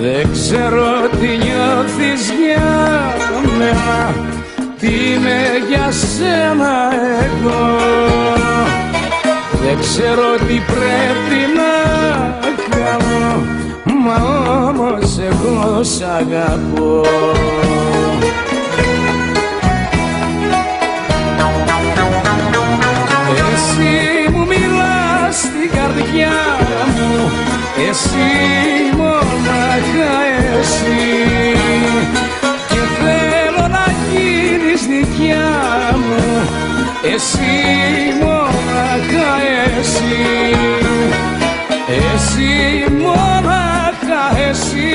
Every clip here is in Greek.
Δεν ξέρω τι νιώθεις για μένα, τι είμαι για σένα εγώ. Δεν ξέρω τι πρέπει να κάνω, μα όμως εγώ σ' αγαπώ. Εσύ μου μιλάς στην καρδιά μου, εσύ μονάχα εσύ, και θέλω να γίνεις δικιά μου, εσύ μονάχα εσύ, εσύ μονάχα εσύ.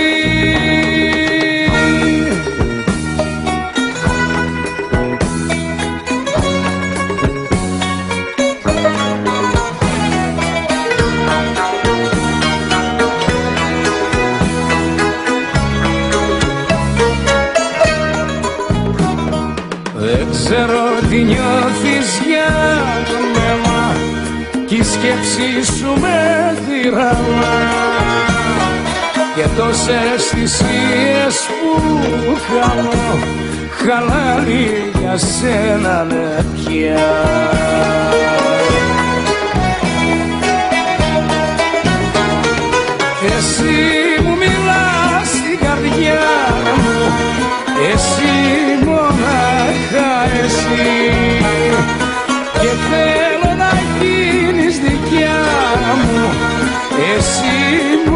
Δεν ξέρω τι νιώθεις για μένα, κι η σκέψη σου με τυραννά, και τόσες θυσίες που κάνω, χαλάλι για σένα ναι πια. Εσύ μου μιλάς στην καρδιά μου, εσύ μονάχα εσύ, και θέλω να γίνεις δικιά μου, εσύ